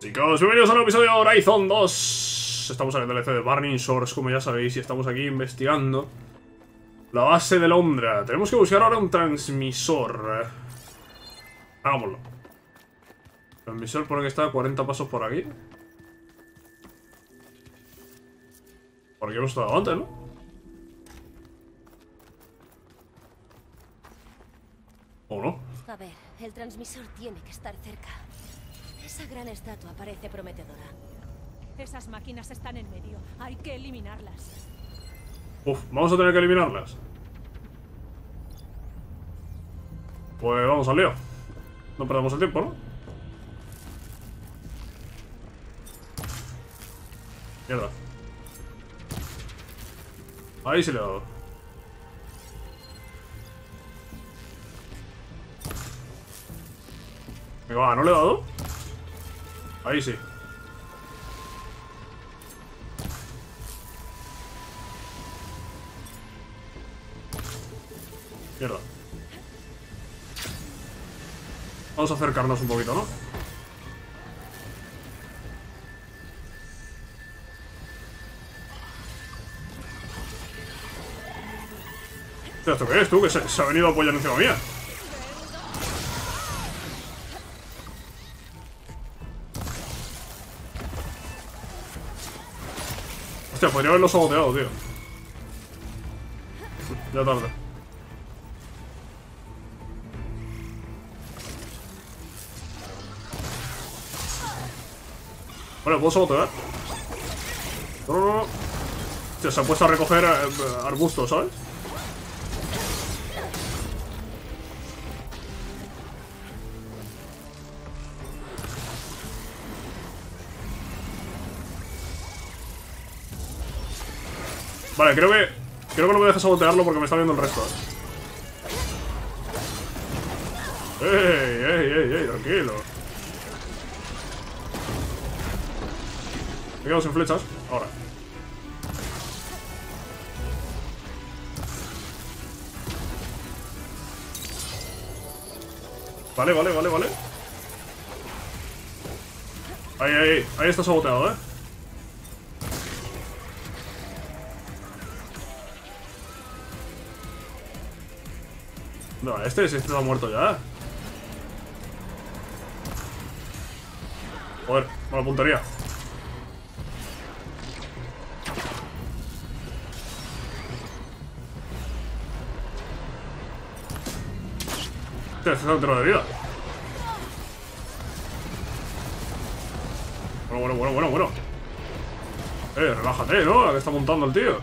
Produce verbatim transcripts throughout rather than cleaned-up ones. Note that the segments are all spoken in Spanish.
Chicos, bienvenidos a un episodio de Horizon dos. Estamos en el D L C de Burning Shores, como ya sabéis, y estamos aquí investigando la base de Londra. Tenemos que buscar ahora un transmisor. Hagámoslo. Transmisor pone que está a cuarenta pasos por aquí. Por aquí hemos estado antes, ¿no? ¿O no? A ver, el transmisor tiene que estar cerca. Esa gran estatua parece prometedora. Esas máquinas están en medio. Hay que eliminarlas. Uf, vamos a tener que eliminarlas. Pues vamos al lío. No perdamos el tiempo, ¿no? Mierda. Ahí sí le he dado. Venga, va, ¿no le he dado? Ahí sí. Mierda. Vamos a acercarnos un poquito, ¿no? Hostia, ¿esto qué es, tú? Que se, se ha venido a apoyar encima mía. Hostia, podría haberlo saboteado, tío. Ya tarde. Vale, ¿puedo sabotear? No, no, no. Hostia, se ha puesto a recoger eh, arbustos, ¿sabes? Vale, creo que... Creo que no me deja sabotearlo porque me está viendo el resto. ¡Ey, ey, ey, ey! Tranquilo. Me quedo sin flechas. Ahora. Vale, vale, vale, vale. Ahí, ahí, ahí está saboteado, ¿eh? No, este, este está muerto ya. Joder, mala puntería. Hostia, este está entero de vida. Bueno, bueno, bueno, bueno, bueno. Eh, relájate, ¿no? La que está montando el tío.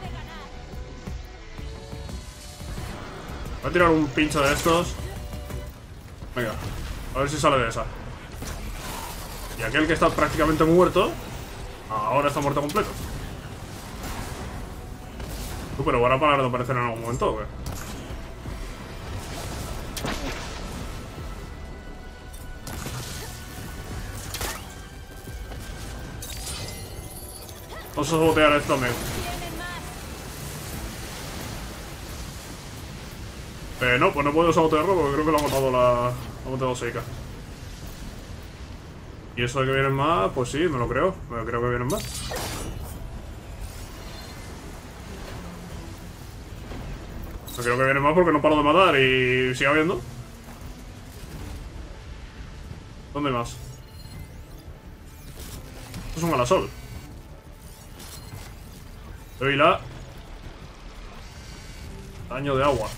Voy a tirar un pincho de estos. Venga, a ver si sale de esa. Y aquel que está prácticamente muerto, ahora está muerto completo. Uh, pero van a parar de aparecer en algún momento, ¿o qué? Vamos a sabotear esto también. Eh, no, pues no puedo sabotearlo porque creo que lo ha matado la... Lo ha matado Seika. Y eso de que vienen más, pues sí, me lo creo. Me creo que vienen más. Me creo que vienen más porque no paro de matar y sigue habiendo. ¿Dónde hay más? Esto es un galasol. Doy la... Daño de agua.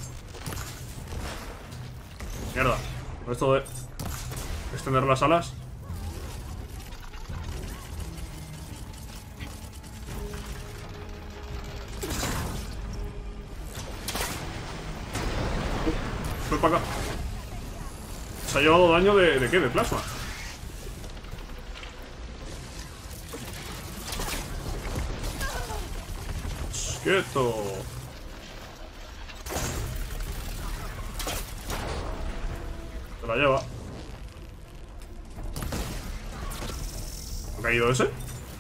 Mierda. Con esto de... extender las alas. Uh, Voy para acá. Se ha llevado daño de... ¿De qué? De plasma. ¡Quieto! Se la lleva. ¿Ha caído ese?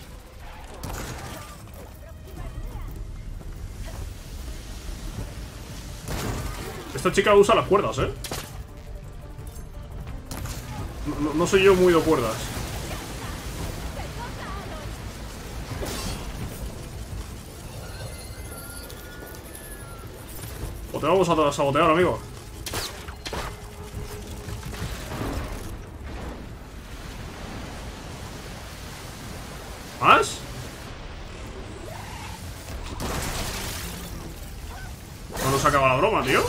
Esta chica usa las cuerdas, ¿eh? No, no, no soy yo muy de cuerdas. O te vamos a sabotear, amigo. ¿Más? No nos acaba la broma, tío.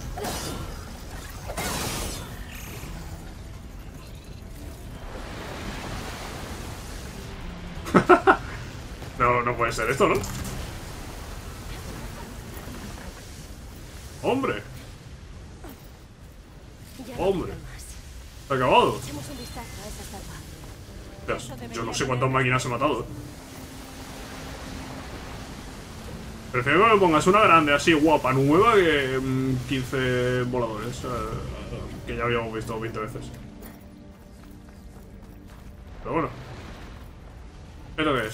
No, no puede ser esto, ¿no? ¡Hombre! Ya no ¡Hombre! queda más. ¿Se ha acabado? Echemos un vistazo a esa estatua. Hostias, yo no sé cuántas máquinas he matado. Prefiero que me pongas una grande así, guapa, nueva, que mm, quince voladores. Eh, que ya habíamos visto veinte veces. Pero bueno. ¿Esto qué es?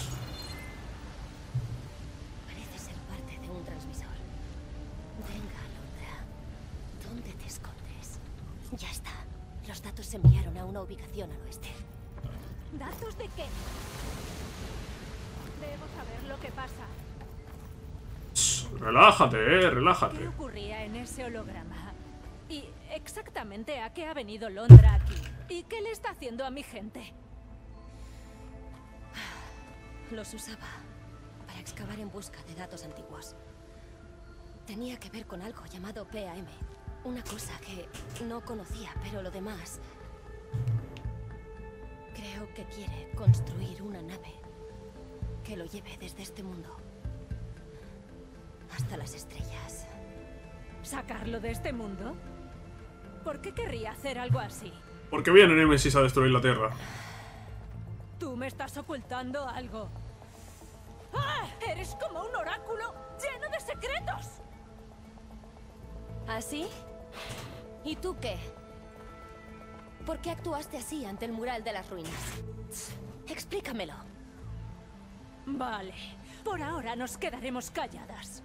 Parece ser parte de un transmisor. Venga, Alondra. ¿Dónde te escondes? Ya está. Los datos se enviaron a una ubicación al oeste. ¿Datos de qué? Debo saber lo que pasa. Shh, relájate, eh, ¿Qué relájate. ocurría en ese holograma? ¿Y exactamente a qué ha venido Londra aquí? ¿Y qué le está haciendo a mi gente? Los usaba para excavar en busca de datos antiguos. Tenía que ver con algo llamado P A M. Una cosa que no conocía, pero lo demás... Creo que quiere construir una nave que lo lleve desde este mundo hasta las estrellas. ¿Sacarlo de este mundo? ¿Por qué querría hacer algo así? ¿Por qué viene Nemesis a destruir la Tierra? Tú me estás ocultando algo. ¡Ah! ¡Eres como un oráculo lleno de secretos! ¿Así? ¿Y tú qué? ¿Por qué actuaste así ante el mural de las ruinas? Explícamelo. Vale, por ahora nos quedaremos calladas.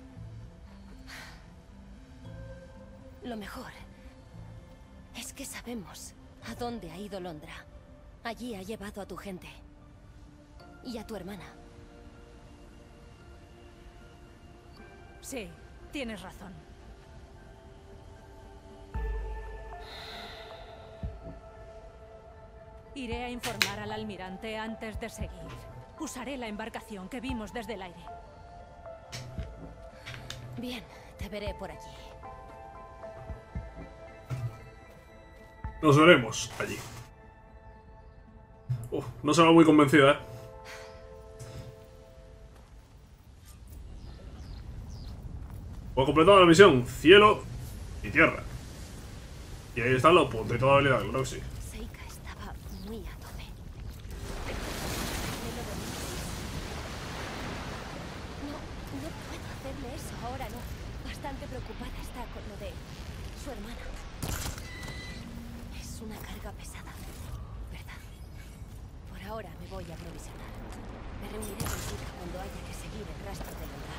Lo mejor es que sabemos a dónde ha ido Londra. Allí ha llevado a tu gente. Y a tu hermana. Sí, tienes razón. Iré a informar al almirante antes de seguir. Usaré la embarcación que vimos desde el aire. Bien, te veré por allí. Nos veremos allí. Uf, no se va muy convencida, ¿eh? Pues completado la misión. Cielo y tierra. Y ahí están los puntos y toda habilidad, claro que sí. Seika estaba muy a tope. No, no puedo hacerle eso ahora, no. Bastante preocupada está con lo de su hermana. Es una carga pesada, ¿verdad? Por ahora me voy a provisionar. Me reuniré con Seika cuando haya que seguir el rastro de Londra.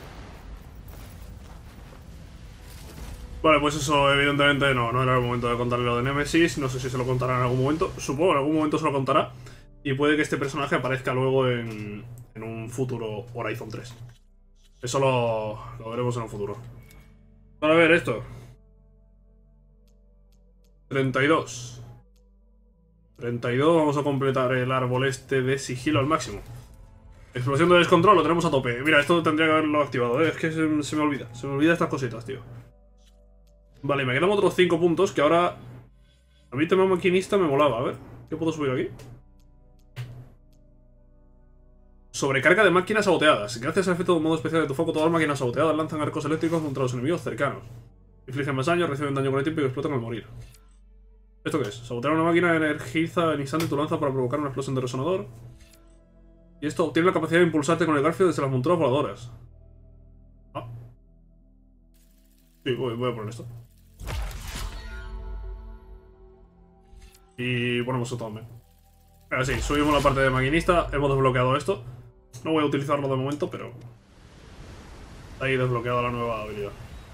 Vale, pues eso evidentemente no, no era el momento de contarle lo de Nemesis. No sé si se lo contará en algún momento. Supongo que en algún momento se lo contará. Y puede que este personaje aparezca luego en, en un futuro Horizon tres. Eso lo, lo veremos en un futuro. Para ver esto. treinta y dos. treinta y dos, vamos a completar el árbol este de sigilo al máximo. Explosión de descontrol, lo tenemos a tope. Mira, esto tendría que haberlo activado, ¿eh? Es que se, se me olvida. Se me olvida estas cositas, tío. Vale, me quedan otros cinco puntos que ahora... A mí tema maquinista me molaba, a ver. ¿Qué puedo subir aquí? Sobrecarga de máquinas saboteadas. Gracias al efecto de un modo especial de tu foco, todas las máquinas saboteadas lanzan arcos eléctricos contra los enemigos cercanos. Infligen más daño, reciben daño con el tiempo y explotan al morir. ¿Esto qué es? Sabotear una máquina energiza en instante tu lanza para provocar una explosión de resonador. Y esto obtiene la capacidad de impulsarte con el garfio desde las monturas voladoras. Ah. Sí, voy, voy a poner esto. Y ponemos esto también. Ahora sí, subimos la parte de maquinista. Hemos desbloqueado esto. No voy a utilizarlo de momento, pero... Ahí desbloqueada la nueva habilidad.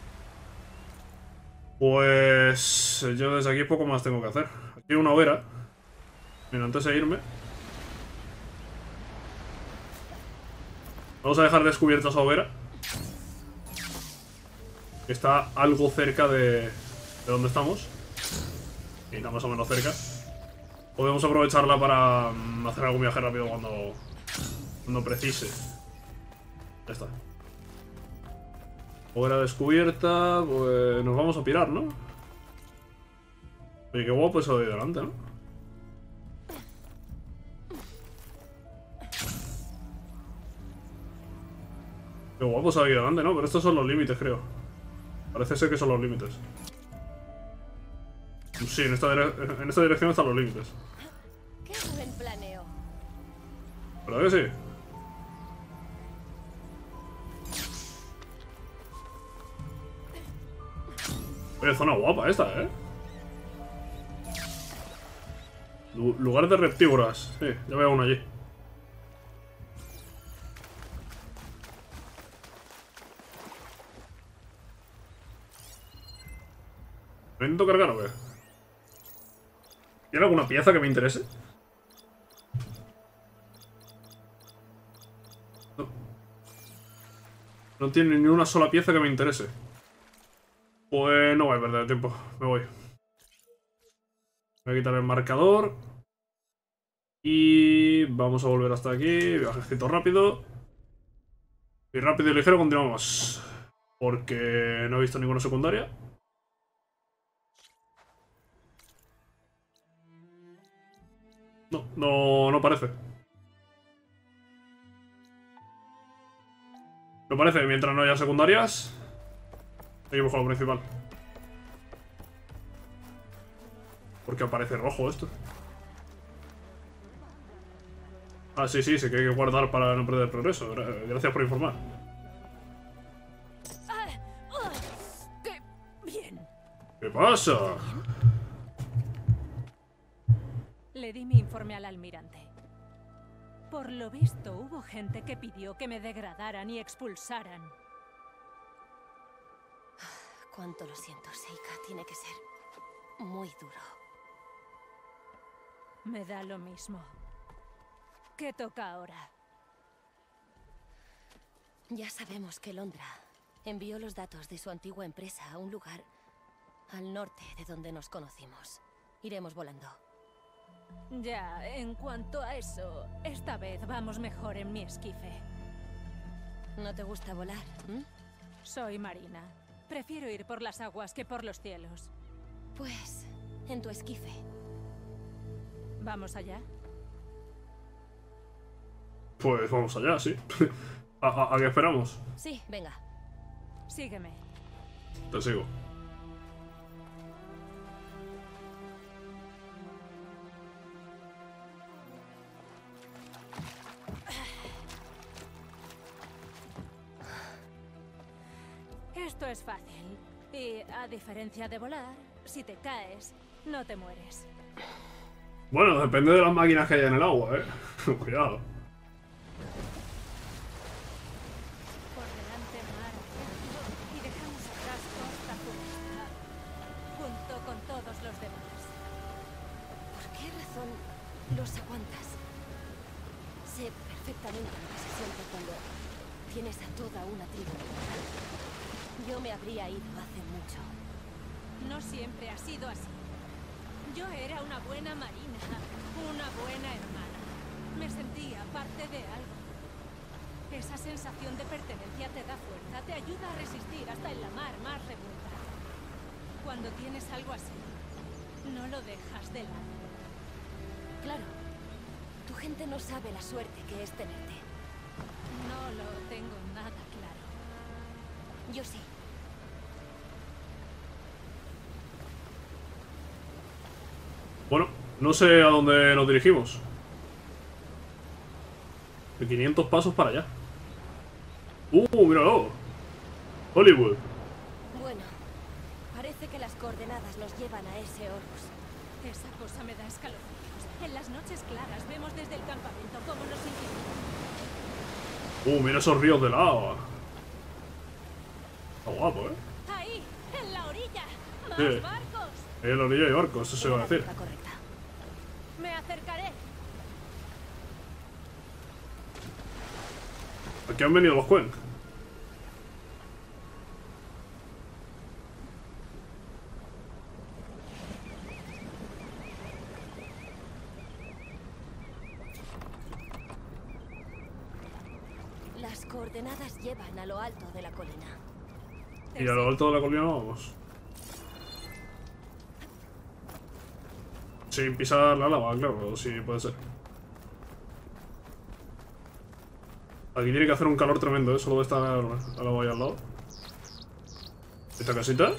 Pues... Yo desde aquí poco más tengo que hacer. Aquí hay una hoguera. Mira, antes de irme... Vamos a dejar descubierta esa hoguera. Está algo cerca de, de donde estamos. Y está más o menos cerca. Podemos aprovecharla para um, hacer algún viaje rápido cuando, cuando precise. Ya está. Hoguera descubierta, pues nos vamos a pirar, ¿no? Oye, qué guapo eso de ahí delante, ¿no? Qué guapo eso de ahí delante, ¿no? Pero estos son los límites, creo. Parece ser que son los límites. Sí, en esta, dire en esta dirección están los límites. Qué buen planeo. ¿Verdad que sí? Oye, zona guapa esta, ¿eh? Lu lugar de reptívoras. Sí, ya veo uno allí. ¿Me intento cargar o qué? ¿Tiene alguna pieza que me interese? No. No tiene ni una sola pieza que me interese. Pues no voy a perder tiempo. Me voy. Voy a quitar el marcador. Y vamos a volver hasta aquí. Viajecito rápido. Y rápido y ligero continuamos. Porque no he visto ninguna secundaria. No, no, no parece. No parece, mientras no haya secundarias. Seguimos con lo principal. ¿Por qué aparece rojo esto? Ah, sí, sí, sé que hay que guardar para no perder progreso. Gracias por informar. ¡Qué bien! ¿Qué pasa? Le di mi informe al almirante. Por lo visto, hubo gente que pidió que me degradaran y expulsaran. Cuánto lo siento, Seika. Tiene que ser muy duro. Me da lo mismo. ¿Qué toca ahora? Ya sabemos que Londra envió los datos de su antigua empresa a un lugar al norte de donde nos conocimos. Iremos volando. Ya, en cuanto a eso, esta vez vamos mejor en mi esquife. ¿No te gusta volar? ¿Mm? Soy marina. Prefiero ir por las aguas que por los cielos. Pues, en tu esquife. ¿Vamos allá? Pues vamos allá, sí. ¿A, a, a qué esperamos? Sí, venga. Sígueme. Te sigo. Esto es fácil. Y a diferencia de volar, si te caes, no te mueres. Bueno, depende de las máquinas que haya en el agua, eh. Cuidado. Por delante mar abierto y dejamos atrás costa junta, junto con todos los demás. ¿Por qué razón los aguantas? Sé perfectamente lo que se siente cuando tienes a toda una tribu. Yo me habría ido hace mucho. No siempre ha sido así. Yo era una buena marina, una buena hermana. Me sentía parte de algo. Esa sensación de pertenencia te da fuerza, te ayuda a resistir hasta en la mar más revuelta. Cuando tienes algo así, no lo dejas de lado. Claro, tu gente no sabe la suerte que es tenerte. No lo tengo nada claro. Yo sí. Bueno, no sé a dónde nos dirigimos. De quinientos pasos para allá. ¡Uh, míralo! Hollywood. Bueno, parece que las coordenadas nos llevan a ese Horus. Esa cosa me da escalofríos. En las noches claras vemos desde el campamento cómo nos intimidan. ¡Uh, mira esos ríos de lava! Está guapo, ¿eh? ¡Ahí! ¡En la orilla! ¡Más Sí. barcos! En la orilla hay barcos, eso se Era va a la decir. ruta correcta. ¡Me acercaré! Aquí han venido los Quen. coordenadas llevan a lo alto de la colina. Y a lo alto de la colina vamos. Sin pisar la lava, claro, sí puede ser. Aquí tiene que hacer un calor tremendo, ¿eh? Solo de estar a la valla al lado. ¿Esta casita?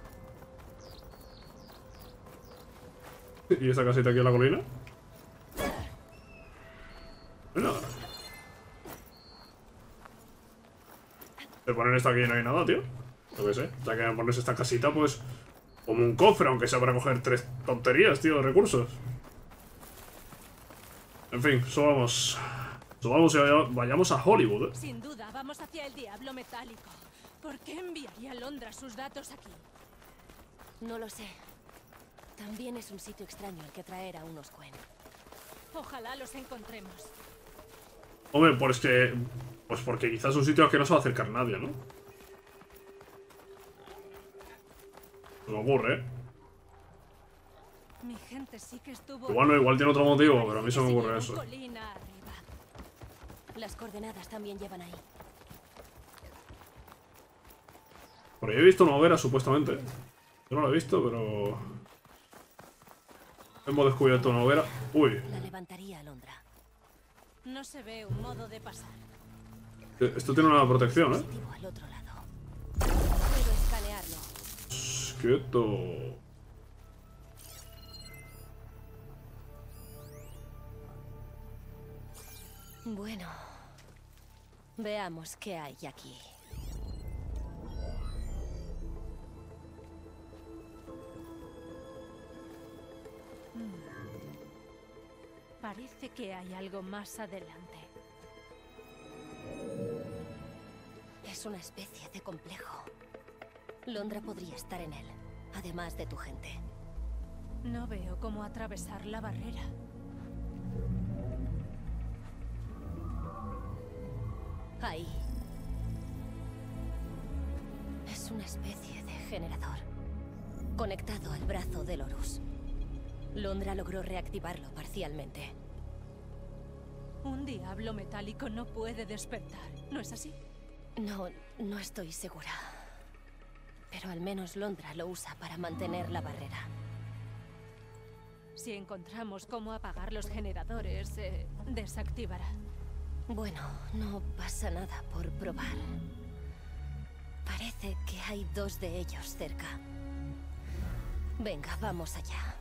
¿Y esta casita aquí en la colina? Bueno. De poner esta aquí no hay nada, tío. Yo qué sé. Ya que pones esta casita, pues... como un cofre, aunque sea para coger tres tonterías, tío, de recursos. En fin, subamos. Subamos y vayamos a Hollywood, ¿eh? Sin duda, vamos hacia el diablo metálico. ¿Por qué enviaría Londra sus datos aquí? No lo sé. También es un sitio extraño al que traer a unos Quen. Ojalá los encontremos. Hombre, pues que... pues porque quizás es un sitio al que no se va a acercar nadie, ¿no? Se me ocurre, ¿eh? Mi gente sí que estuvo... Igual no, igual tiene otro motivo, pero a mí se me ocurre eso. Colina arriba. Las coordenadas también llevan ahí. Por ahí he visto una hoguera, supuestamente. Yo no la he visto, pero... hemos descubierto una hoguera. Uy. La levantaría Alondra. No se ve un modo de pasar. Esto tiene una protección, ¿eh? Dispositivo al otro lado. Puedo escanearlo. Shh, quieto. Bueno, veamos qué hay aquí. Parece que hay algo más adelante. Es una especie de complejo. Londra podría estar en él, además de tu gente. No veo cómo atravesar la barrera. Ahí. Es una especie de generador, conectado al brazo del Horus. Londra logró reactivarlo parcialmente. Un diablo metálico no puede despertar, ¿no es así? No, no estoy segura. Pero al menos Londra lo usa para mantener la barrera. Si encontramos cómo apagar los generadores, se desactivará. Bueno, no pasa nada por probar. Parece que hay dos de ellos cerca. Venga, vamos allá.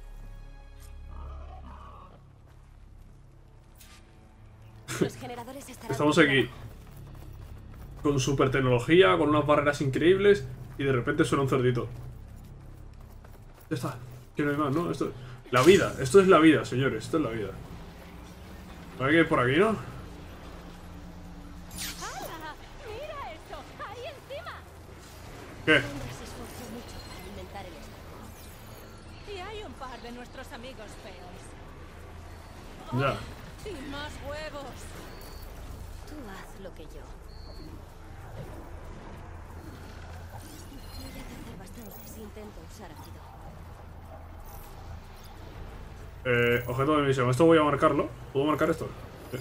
Los generadores estarán... Estamos aquí con super tecnología, con unas barreras increíbles y de repente suena un cerdito. Ya está. Que no hay más, ¿no? Esto... la vida. Esto es la vida, señores. Esto es la vida. Hay que ir por aquí, ¿no? ¡Hala! ¡Mira esto! ¡Ahí encima! ¿Qué? Londra se esforzó mucho para alimentar el estómago. Y hay un par de nuestros amigos feos. Ya. ¡Y más huevos! Tú haz lo que yo. Voy a hacer bastante si intento usar ácido. Eh, objeto de misión. Esto voy a marcarlo. ¿Puedo marcar esto? Sí.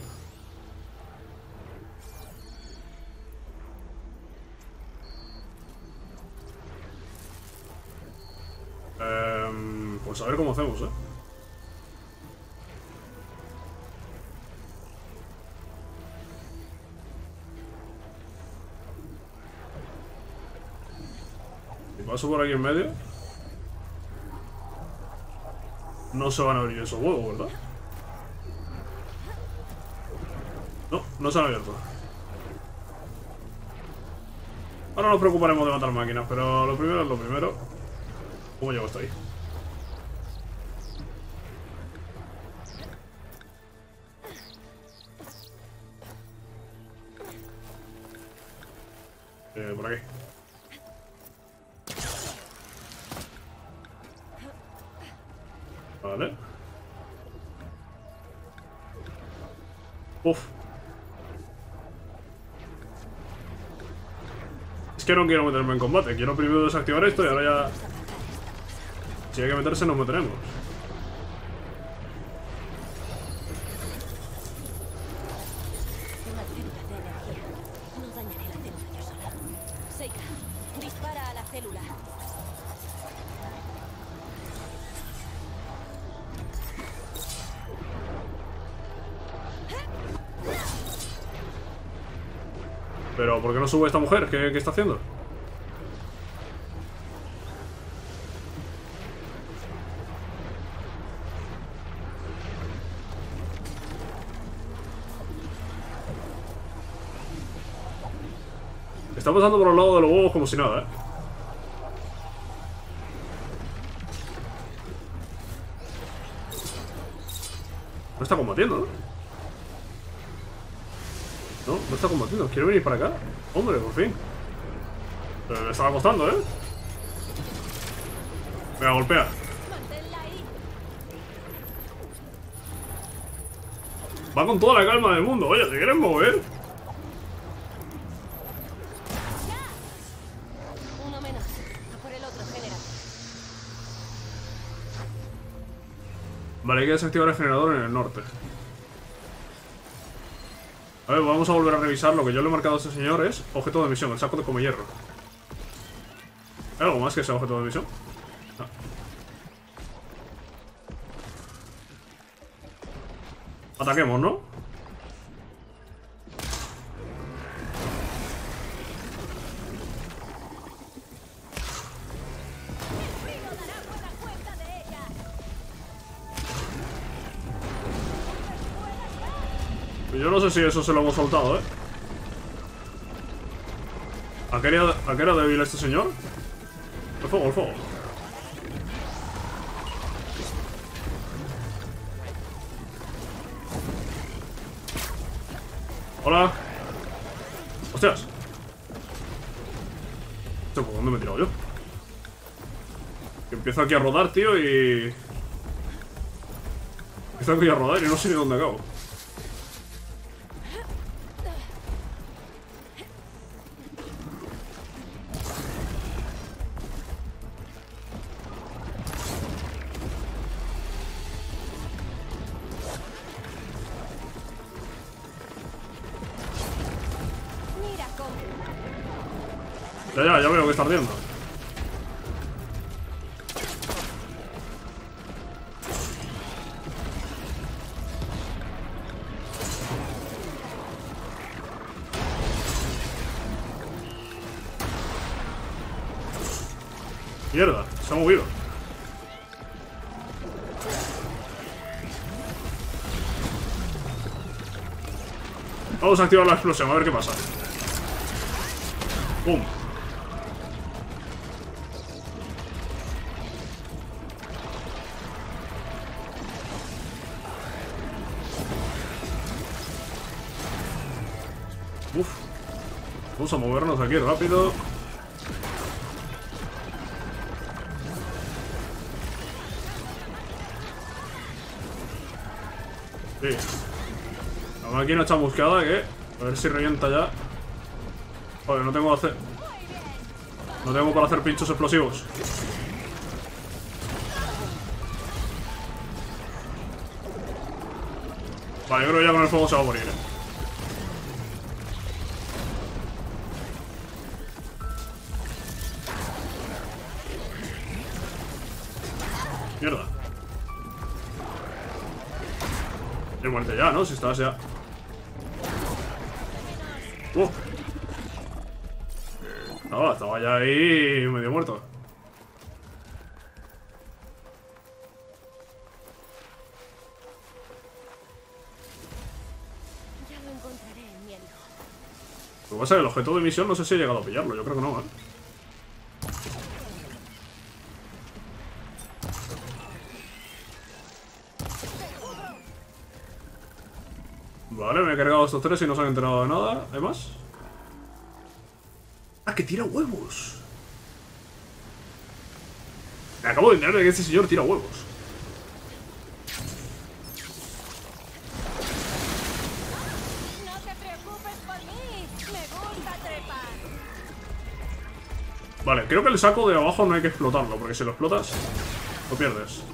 Eh, pues a ver cómo hacemos, ¿eh? Si paso por aquí en medio, no se van a abrir esos huevos, ¿verdad? No, no se han abierto. Ahora nos preocuparemos de matar máquinas, pero lo primero es lo primero. ¿Cómo llego hasta ahí? Eh, por aquí. Vale. Uf. Es que no quiero meterme en combate. Quiero primero desactivar esto y ahora ya... si hay que meterse, nos meteremos. Una célula de energía. No daña Pero, ¿por qué no sube esta mujer? ¿Qué, qué está haciendo? Está pasando por el lado de los huevos como si nada, ¿eh? No está combatiendo, ¿no? No, no está combatiendo. ¿Quiere venir para acá? Hombre, por fin. Pero le estaba costando, ¿eh? Venga, golpea. Manténla ahí. Va con toda la calma del mundo. Oye, ¿te quieres mover? Uno menos. A por el otro, general. Vale, hay que desactivar el generador en el norte. A ver, vamos a volver a revisar. Lo que yo le he marcado a este señor es objeto de misión, el saco de come hierro. ¿Hay algo más que sea objeto de misión? No. Ataquemos, ¿no? Yo no sé si eso se lo hemos soltado, ¿eh? ¿A qué era, a qué era débil este señor? El fuego, el fuego. Hola. Hostias. ¿Por dónde me he tirado yo? Que empiezo aquí a rodar, tío, y... Empiezo aquí a rodar y no sé ni dónde acabo. Mira cómo. Ya, ya, ya veo que está ardiendo. Mierda, se ha movido. Vamos a activar la explosión, a ver qué pasa. ¡Pum! Uf. Vamos a movernos aquí rápido. Sí. La máquina está buscada, que a ver si revienta ya. Joder, no tengo que hacer. No tengo para hacer pinchos explosivos. Vale, yo creo que ya con el fuego se va a morir, ¿eh? Mierda. De muerte ya, ¿no? Si estás ya. Uh. No, estaba ya ahí medio muerto. Ya lo encontraré en mi amigo. Lo que pasa es que el objeto de misión no sé si he llegado a pillarlo. Yo creo que no, ¿eh? Vale, me he cargado estos tres y no se han enterado de nada. ¿Hay más? ¡Ah, que tira huevos! Me acabo de enterar de que este señor tira huevos. No te preocupes por mí. Me gusta trepar. Vale, creo que el saco de abajo no hay que explotarlo, porque si lo explotas, lo pierdes.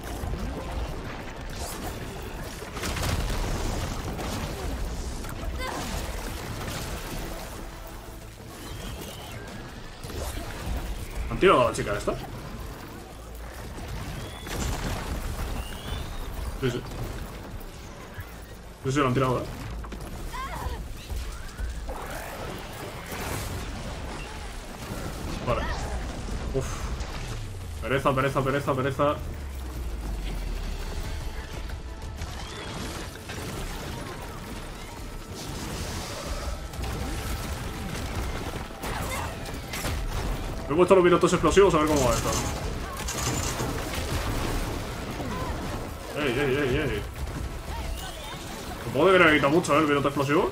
¿Han tirado a la chica esta? Sí, sí. Sí, sí, lo han tirado, ¿eh? Pereza, pereza, pereza, pereza. Me he puesto los pilotos explosivos a ver cómo va esto. Ey, ey, ey, ey. Supongo que me quita mucho, ¿eh? El piloto explosivo.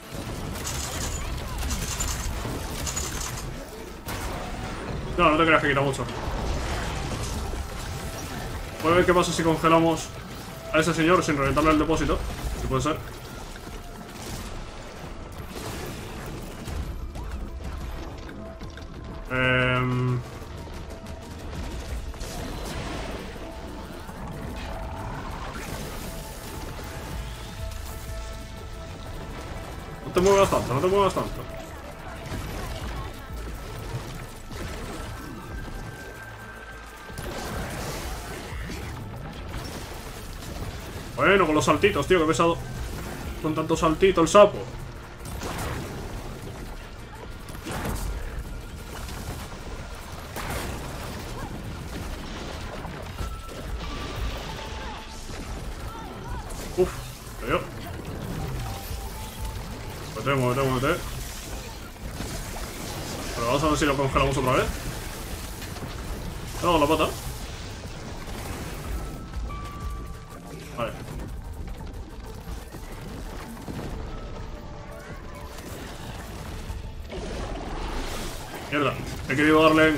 No, no te creas que quita mucho. Voy a ver qué pasa si congelamos a ese señor sin reventarle el depósito. Si puede ser. Eh... No te muevas tanto, no te muevas tanto. Bueno, con los saltitos, tío, que pesado. Con tanto saltito el sapo. Uf, cayó. Muévete, muévete, muévete. Pero vamos a ver si lo congelamos otra vez. No, la pata. Vale. Mierda, he querido darle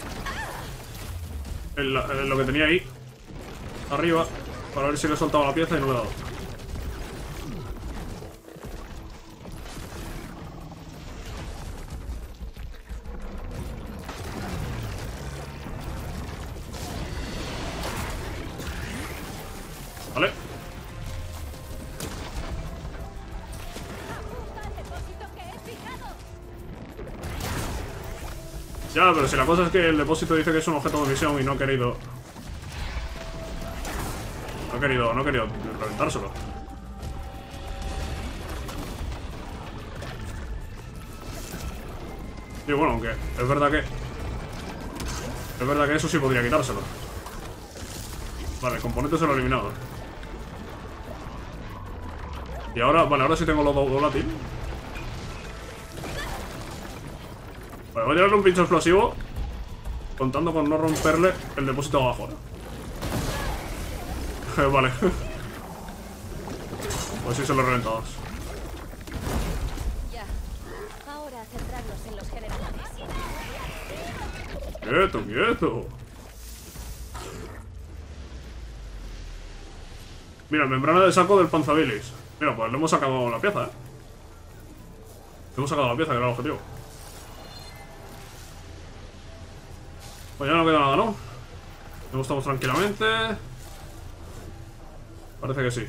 el, el, lo que tenía ahí arriba para ver si le soltaba la pieza y no le he dado. Vale. Ya, pero si la cosa es que el depósito dice que es un objeto de misión y no he querido... No he querido, no he querido reventárselo. Y bueno, aunque es verdad que... Es verdad que eso sí podría quitárselo. Vale, el componente se lo he eliminado. Y ahora, vale, ahora sí tengo los dos volátiles. Vale, voy a tirarle un pincho explosivo, contando con no romperle el depósito de abajo. Eh, vale. Pues sí se lo he reventado. Ya. Ahora centrarnos en los generadores. Quieto, quieto. Mira, membrana de saco del panzabilis. Mira, pues le hemos sacado la pieza, eh. Le hemos sacado la pieza, que era el objetivo. Pues ya no queda nada, ¿no? Nos estamos tranquilamente. Parece que sí.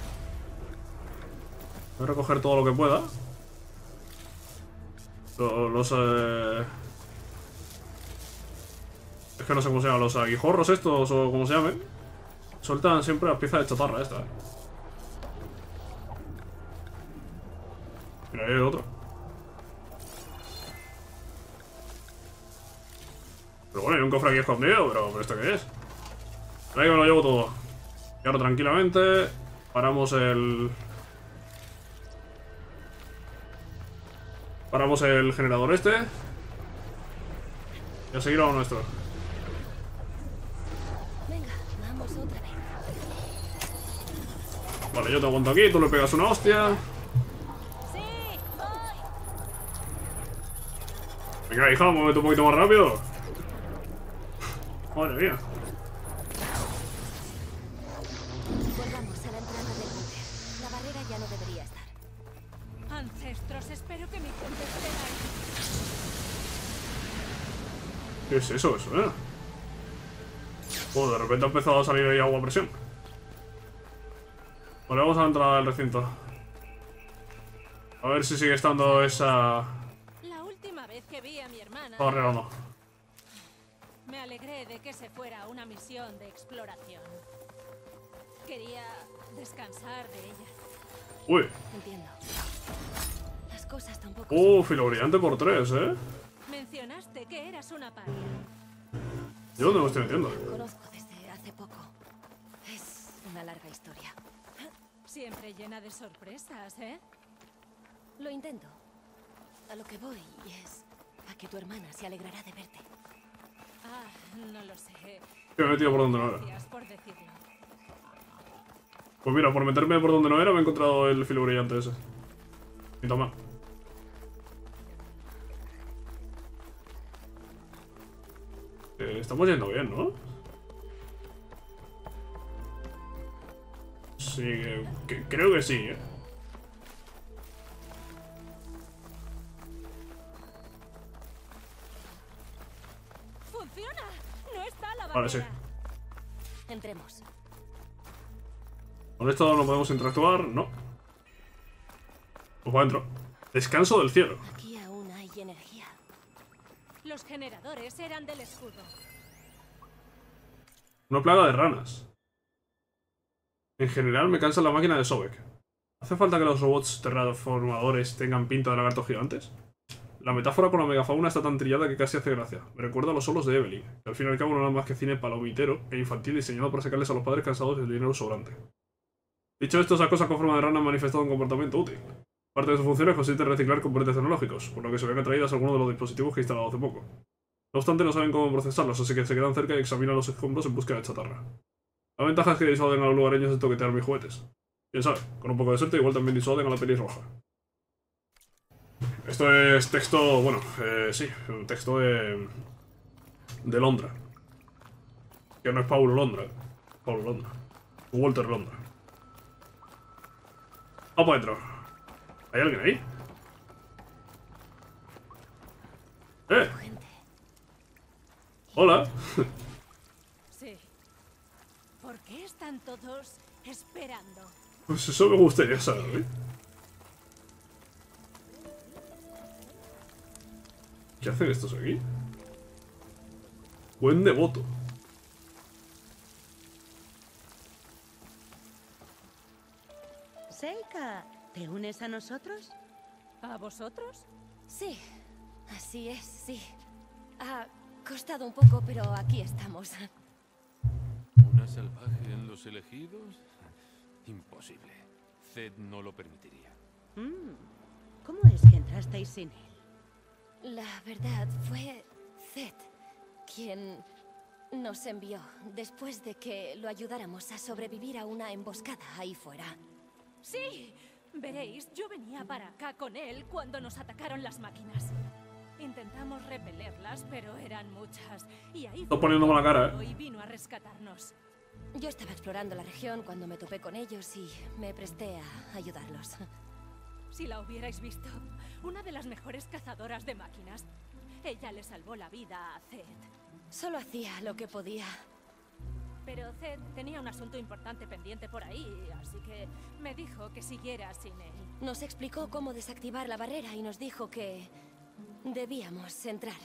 Voy a recoger todo lo que pueda. Los... los eh... Es que no sé cómo se llaman, los aguijorros estos o como se llamen. Sueltan siempre las piezas de chatarra esta, eh. Mira, ahí hay otro. Pero bueno, hay un cofre aquí escondido, pero, pero ¿esto qué es? Ahí que me lo llevo todo. Y ahora tranquilamente paramos el... Paramos el generador este. Y a seguir a lo nuestro. Venga, vamos otra vez. Vale, yo te aguanto aquí, tú le pegas una hostia. Sí, voy. Venga, hija, muévete un poquito más rápido. Madre mía. Volvamos a la entrada del búnker. La barrera ya no debería estar. Ancestros, espero que mi gente esté ahí. ¿Qué es eso? Eso, eh? Oh, de repente ha empezado a salir ahí agua a presión. Vale, vamos a la entrada del recinto. A ver si sigue estando esa... La última vez que vi a mi hermana, barrera o no. me alegré de que se fuera a una misión de exploración. Quería descansar de ella. Uy. Entiendo. Las cosas tampoco son... Uh, filo brillante por tres, eh. Mencionaste que eras una paria. ¿Yo dónde me estoy metiendo? Lo conozco desde hace poco. Es una larga historia. Siempre llena de sorpresas, ¿eh? Lo intento. A lo que voy es a que tu hermana se alegrará de verte. Ah, no lo sé. Que me he metido por donde no era. Gracias por decirlo. Pues mira, por meterme por donde no era me he encontrado el filo brillante ese. Y toma. Eh, estamos yendo bien, ¿no? Sí, que, que- creo que sí, ¿eh? ¡Funciona! ¡No está la barrera! Vale, sí. Entremos. Con esto no podemos interactuar, no. Pues para adentro. Descanso del cielo. Aquí aún hay energía. Los generadores eran del escudo. Una plaga de ranas. En general me cansa la máquina de Sobek. ¿Hace falta que los robots terraformadores tengan pinta de lagartos gigantes? La metáfora con la megafauna está tan trillada que casi hace gracia. Me recuerda a los solos de Evelyn, que al fin y al cabo no eran más que cine palomitero e infantil diseñado para sacarles a los padres cansados del dinero sobrante. Dicho esto, esa cosa con forma de rana ha manifestado un comportamiento útil. Parte de sus funciones consiste en reciclar componentes tecnológicos, por lo que se ven atraídas a algunos de los dispositivos que he instalado hace poco. No obstante, no saben cómo procesarlos, así que se quedan cerca y examinan los escombros en búsqueda de chatarra. La ventaja es que disuaden a los lugareños de toquetear mis juguetes. Quién sabe, con un poco de suerte igual también disuaden a la pelirroja. Esto es texto, bueno, eh, sí, un texto de... de Londra. Que no es Paulo Londra, Paulo Londra. Walter Londra. Vamos para adentro. ¿Hay alguien ahí? ¡Eh! Gente. ¡Hola! Sí. ¿Por qué están todos esperando? Pues eso me gustaría saber, ¿eh? ¿Qué hacen estos aquí? Buen devoto. Seika, ¿te unes a nosotros? ¿A vosotros? Sí, así es, sí. Ha costado un poco, pero aquí estamos. ¿Una salvaje en los elegidos? Imposible. Zed no lo permitiría. Mm, ¿Cómo es que entrasteis sin él? La verdad fue Zed quien nos envió después de que lo ayudáramos a sobrevivir a una emboscada ahí fuera. ¡Sí! Veréis, yo venía para acá con él cuando nos atacaron las máquinas. Intentamos repelerlas, pero eran muchas. Y ahí Estoy fue poniéndome la cara, ¿eh? y vino a rescatarnos. Yo estaba explorando la región cuando me topé con ellos y me presté a ayudarlos. Si la hubierais visto, una de las mejores cazadoras de máquinas. Ella le salvó la vida a Zed. Solo hacía lo que podía. Pero Zed tenía un asunto importante pendiente por ahí, así que me dijo que siguiera sin él. Nos explicó cómo desactivar la barrera y nos dijo que debíamos entrar.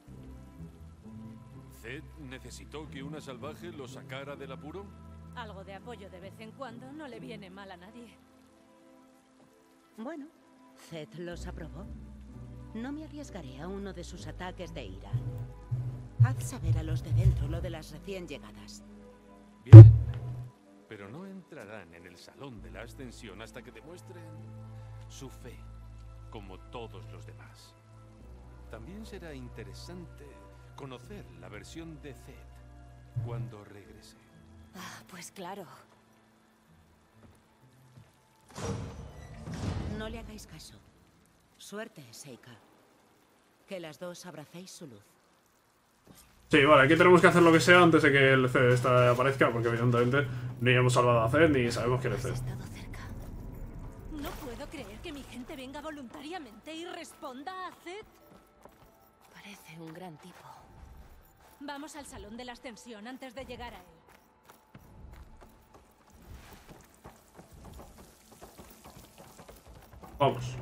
¿Zed necesitó que una salvaje lo sacara del apuro? Algo de apoyo de vez en cuando no le viene mal a nadie. Bueno, Zed los aprobó. No me arriesgaré a uno de sus ataques de ira. Haz saber a los de dentro lo de las recién llegadas. Bien. Pero no entrarán en el salón de la ascensión hasta que demuestren su fe, como todos los demás. También será interesante conocer la versión de Zed cuando regrese. Ah, pues claro. No le hagáis caso. Suerte, Seika. Que las dos abracéis su luz. Sí, vale, aquí tenemos que hacer lo que sea antes de que el Zed esta aparezca, porque evidentemente ni hemos salvado a Zed ni sabemos quién es Has Zed. estado cerca. No puedo creer que mi gente venga voluntariamente y responda a Zed. Parece un gran tipo. Vamos al salón de la ascensión antes de llegar a él. Vamos.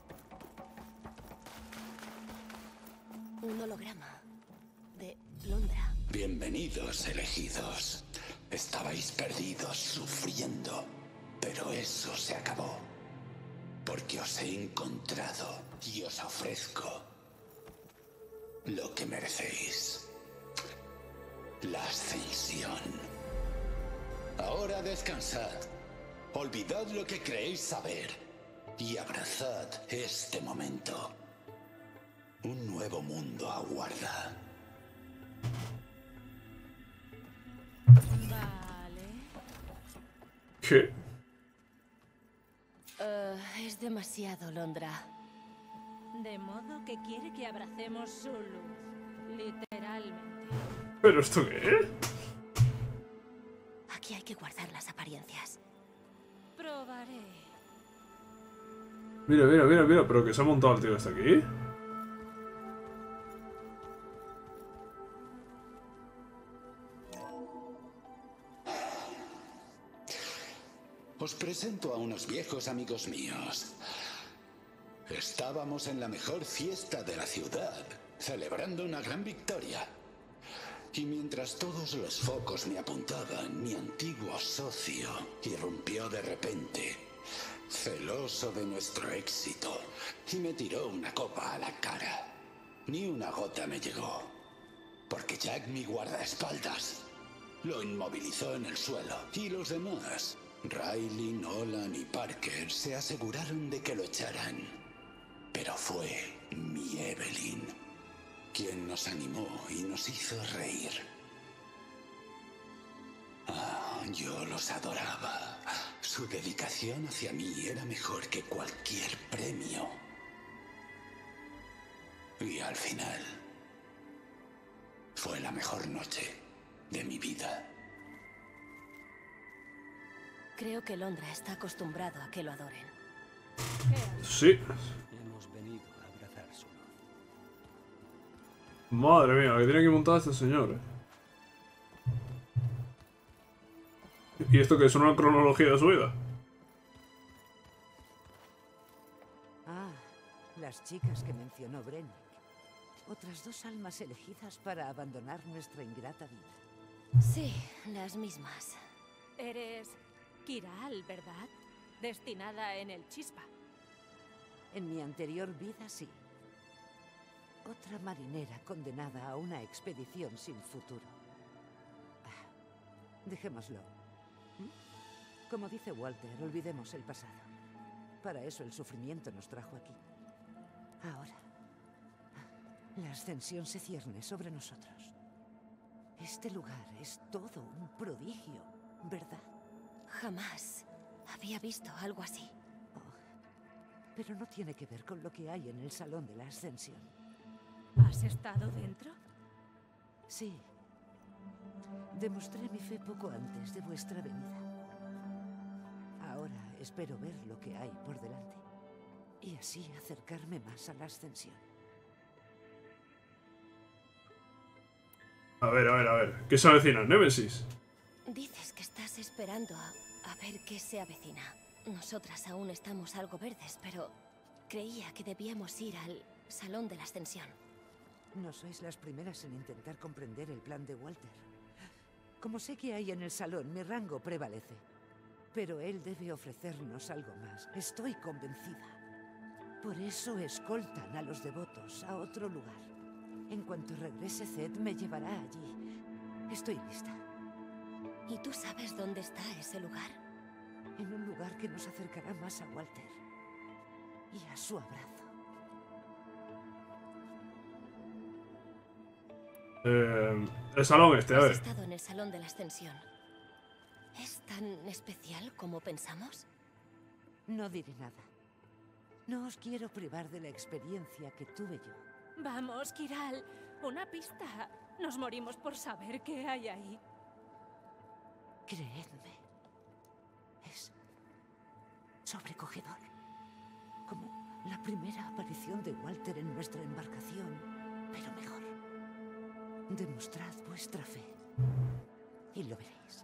Un holograma de Londra. Bienvenidos, elegidos. Estabais perdidos, sufriendo. Pero eso se acabó. Porque os he encontrado y os ofrezco lo que merecéis. La ascensión. Ahora descansad. Olvidad lo que creéis saber. Y abrazad este momento. Un nuevo mundo aguarda. Vale. ¿Qué? Eh, es demasiado, Londra. De modo que quiere que abracemos su luz. Literalmente. ¿Pero esto qué es? Aquí hay que guardar las apariencias. Probaré. Mira, mira, mira, mira, pero que se ha montado el tío este aquí. Os presento a unos viejos amigos míos. Estábamos en la mejor fiesta de la ciudad, celebrando una gran victoria. Y mientras todos los focos me apuntaban, mi antiguo socio irrumpió de repente, celoso de nuestro éxito, y me tiró una copa a la cara. Ni una gota me llegó, porque Jack, mi guardaespaldas, lo inmovilizó en el suelo. Y los demás, Riley, Nolan y Parker, se aseguraron de que lo echaran. Pero fue mi Evelyn quien nos animó y nos hizo reír. Ah, yo los adoraba. Su dedicación hacia mí era mejor que cualquier premio. Y al final, fue la mejor noche de mi vida. Creo que Londra está acostumbrado a que lo adoren. Sí. Hemos venido a abrazar su luz. Madre mía, que tiene que montar este señor, eh. ¿Y esto que es una cronología de su vida? Ah, las chicas que mencionó Brennick. Otras dos almas elegidas para abandonar nuestra ingrata vida. Sí, las mismas. Eres Kiral, ¿verdad? Destinada en el Chispa. En mi anterior vida, sí. Otra marinera condenada a una expedición sin futuro. Ah, dejémoslo. ¿Mm? Como dice Walter, olvidemos el pasado. Para eso el sufrimiento nos trajo aquí. Ahora, la ascensión se cierne sobre nosotros. Este lugar es todo un prodigio, ¿verdad? Jamás había visto algo así. Oh, pero no tiene que ver con lo que hay en el Salón de la Ascensión. ¿Has estado dentro? Sí. Demostré mi fe poco antes de vuestra venida. Ahora espero ver lo que hay por delante. Y así acercarme más a la Ascensión. A ver, a ver, a ver. ¿Qué se avecina? ¿Némesis? Dices que estás esperando a, a ver qué se avecina. Nosotras aún estamos algo verdes, pero creía que debíamos ir al Salón de la Ascensión. No sois las primeras en intentar comprender el plan de Walter. Como sé que hay en el salón, mi rango prevalece. Pero él debe ofrecernos algo más. Estoy convencida. Por eso escoltan a los devotos a otro lugar. En cuanto regrese Zed, me llevará allí. Estoy lista. ¿Y tú sabes dónde está ese lugar? En un lugar que nos acercará más a Walter. Y a su abrazo. Eh, el salón este, a Has ver. estado en el Salón de la Ascensión. ¿Es tan especial como pensamos? No diré nada. No os quiero privar de la experiencia que tuve yo. Vamos, Kiral. Una pista. Nos morimos por saber qué hay ahí. Creedme. Es sobrecogedor. Como la primera aparición de Walter en nuestra embarcación, pero mejor. Demostrad vuestra fe. Y lo veréis.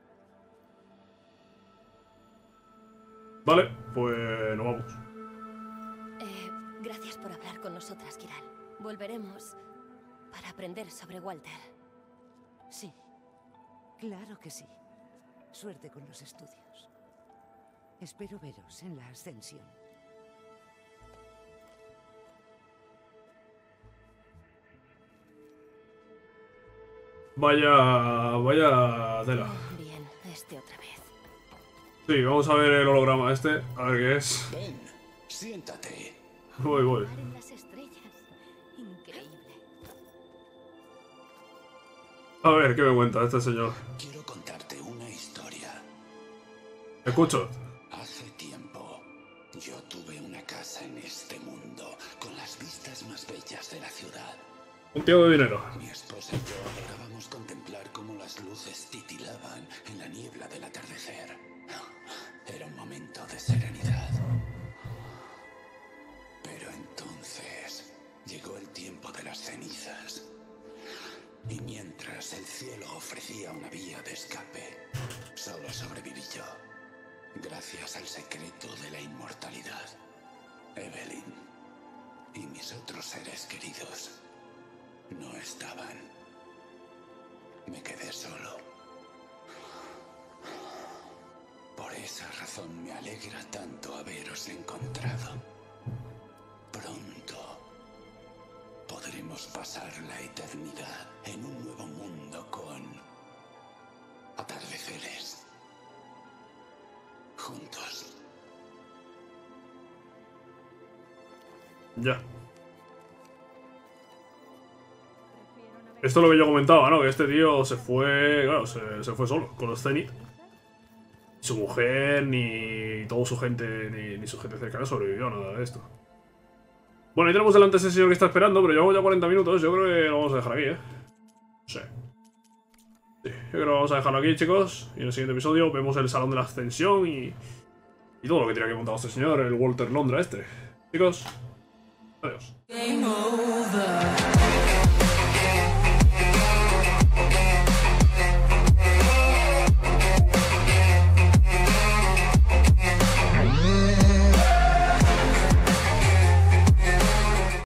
Vale, pues nos vamos. Eh, gracias por hablar con nosotras, Kiral. Volveremos para aprender sobre Walter. Sí. Claro que sí. Suerte con los estudios. Espero veros en la Ascensión. Vaya... Vaya tela. Bien, este otra vez. Sí, vamos a ver el holograma este. A ver qué es. Ven, siéntate. Voy, voy. Mar en las estrellas. Increíble. A ver, ¿qué me cuenta este señor? Quiero contarte una historia. Escucho. Hace tiempo, yo tuve una casa en este mundo, con las vistas más bellas de la ciudad. Un tío de dinero. Mi esposa y yo adorábamos contemplar cómo las luces titilaban en la niebla del atardecer. Era un momento de serenidad. Pero entonces llegó el tiempo de las cenizas. Y mientras el cielo ofrecía una vía de escape, solo sobreviví yo. Gracias al secreto de la inmortalidad. Evelyn y mis otros seres queridos no estaban. Me quedé solo. Por esa razón me alegra tanto haberos encontrado. Pronto podremos pasar la eternidad en un nuevo mundo con atardeceres. Juntos. Ya. Esto es lo que yo comentaba, ¿no? Que este tío se fue... Claro, se, se fue solo, con los Zenith. Su mujer, ni toda su gente, ni, ni su gente cercana sobrevivió a nada de esto. Bueno, ahí tenemos delante a ese señor que está esperando, pero llevamos ya cuarenta minutos. Yo creo que lo vamos a dejar aquí, ¿eh? Sí. Sí, yo creo que lo vamos a dejarlo aquí, chicos. Y en el siguiente episodio vemos el Salón de la Ascensión y... Y todo lo que tiene que montar este señor, el Walter Londra este. Chicos, adiós. Game over.